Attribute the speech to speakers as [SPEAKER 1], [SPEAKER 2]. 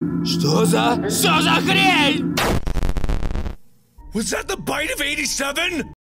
[SPEAKER 1] Что за хрень?
[SPEAKER 2] Was that the bite of 87?